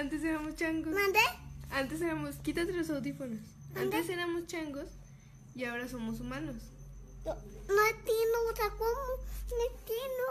Antes éramos changos. ¿Mande? Antes éramos... Quítate los audífonos. ¿Mande? Antes éramos changos y ahora somos humanos. No entiendo, o sea, ¿cómo? No entiendo.